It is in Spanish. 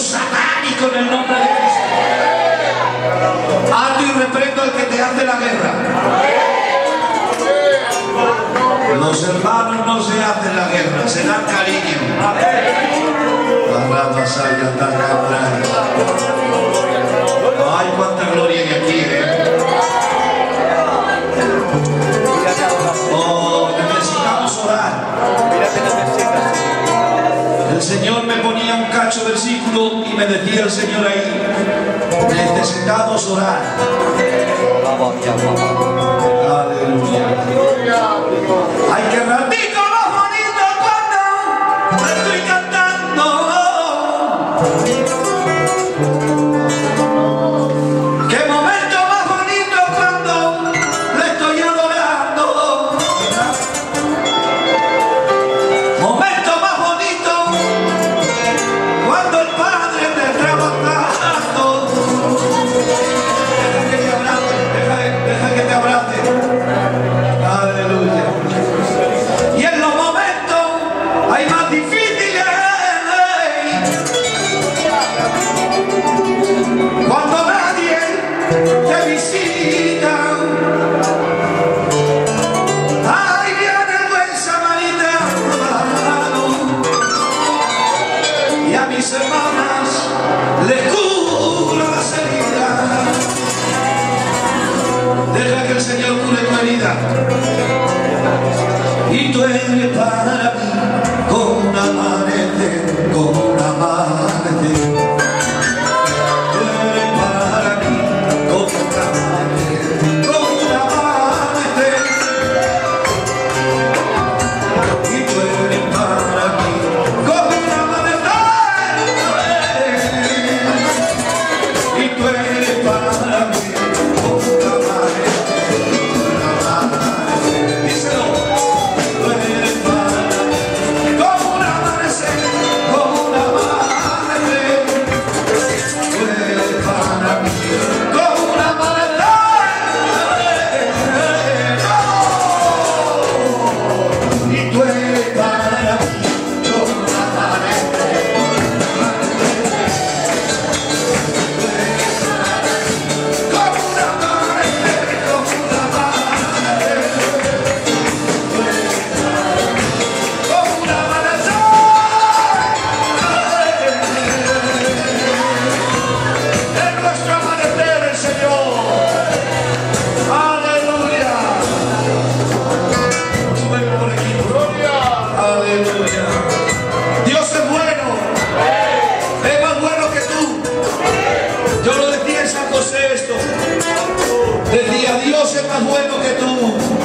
satánico en el nombre de Cristo. Alto y reprendo al que te hace la guerra. Los hermanos no se hacen la guerra, se dan cariño. Ay, cuánta gloria hay aquí, Oh, necesitamos orar. El Señor me ponía un cacho versículo y me decía el Señor ahí: necesitamos orar. Aleluya. Hay que ratito más bonito cuando estoy cantando. Qué momento más bonito cuando le estoy adorando. Momento más bonito cuando el Padre te está trabajando. Deja que te abrace, deja que te abrace. Aleluya. Y en los momentos hay más difíciles, cuando nadie te visita, ahí viene el buen samaritano y a mis hermanas les cura las heridas. Deja que el Señor cure tu herida. Y tú eres para mí como un amanecer, como un amanecer. Tú eres para mí como un amanecer, como un amanecer. Y tú eres para mí como un amanecer. Y tú eres para mí como un amanecer. Díselo. Tú eres para mí como un amanecer, como un amanecer. Tú eres para mí como un amanecer. Y tú eres para mí como un amanecer. Como un amanecer, como un amanecer. Como un amanecer. Es nuestro amanecer, el Señor. Aleluya. Sube por aquí. Aleluya. Dios es bueno. Es más bueno que tú. Yo lo decía en San José esto. Decía: Dios es más bueno que tú.